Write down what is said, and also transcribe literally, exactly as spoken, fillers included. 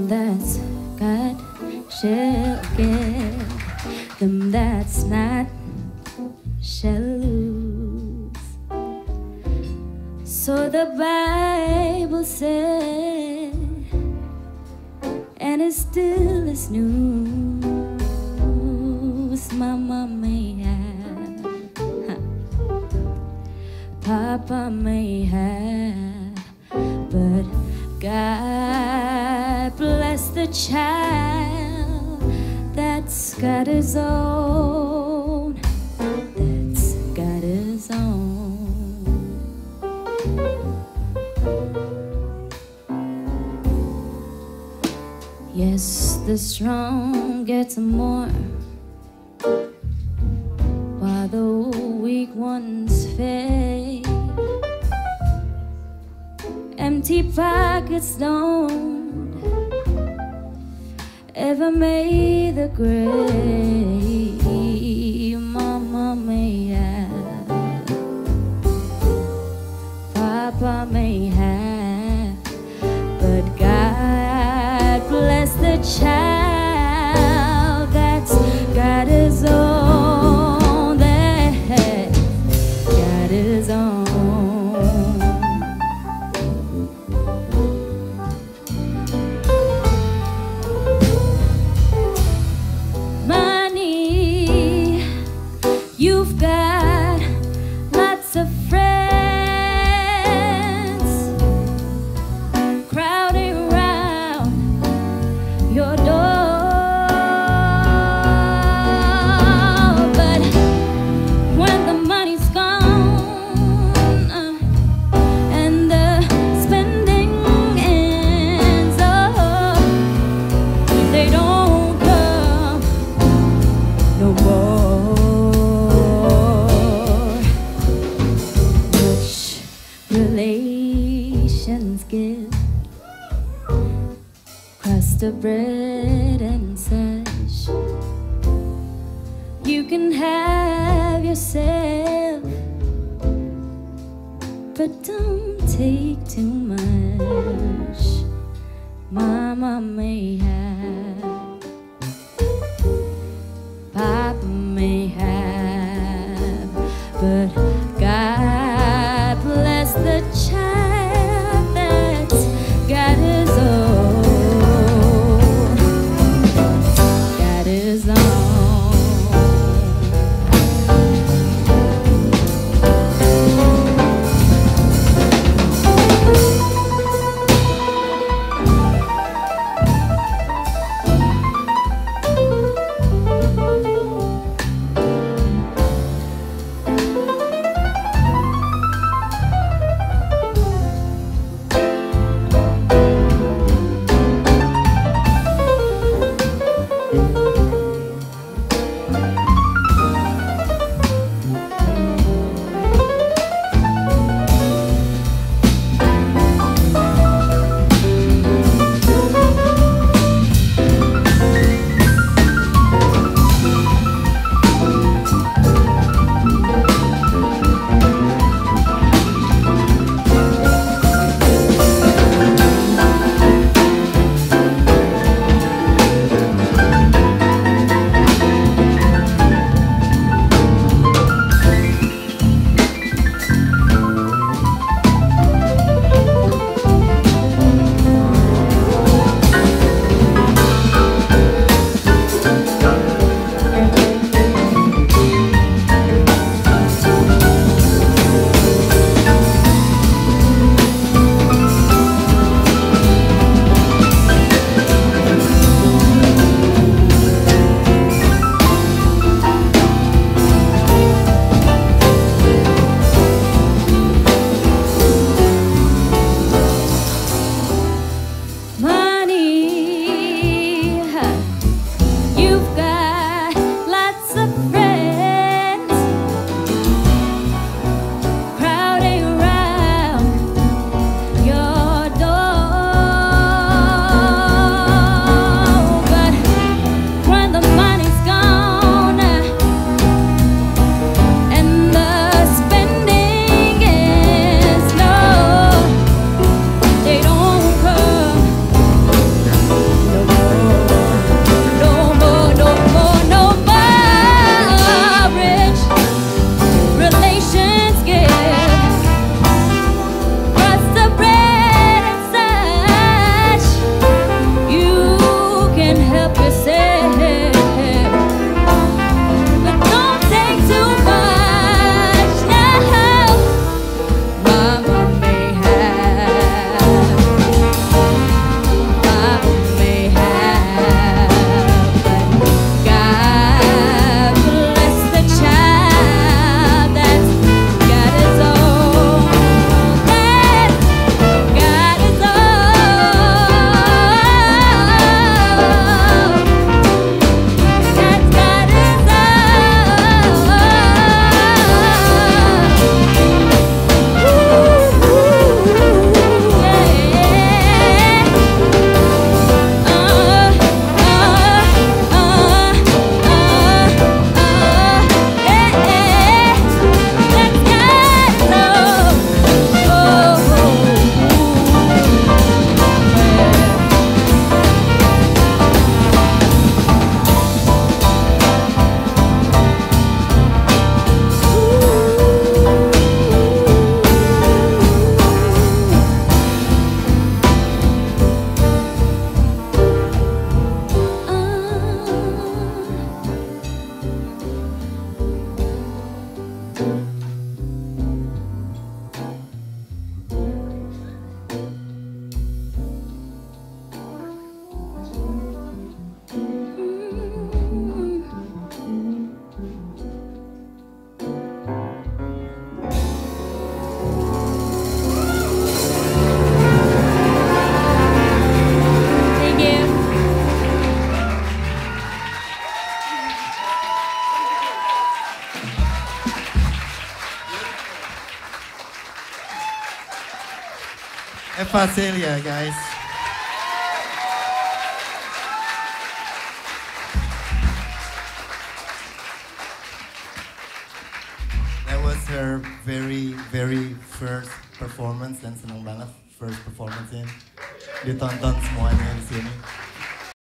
Them that's got shall get, them that's not shall lose. So the Bible said, and it still is news. Mama may have, Papa may have, but God bless the child that's got his own, that's got his own. Yes, the strong get more, while the weak ones fade. Empty pockets don't ever make the grave. Mama may have, Papa may have, but God bless the child that's got his own, that's got his own. You've got lots of friends crowding around your door, but when the money's gone uh, and the spending ends, oh, they don't come no more. Relations give crust of bread and such. You can have yourself, but don't take too much. Mama may have, Papa may have, but God bless the child that's got his own, got his own. Eva Celia, guys. That was her very, very first performance dan senang banget first performance-nya. Ditonton semuanya di sini.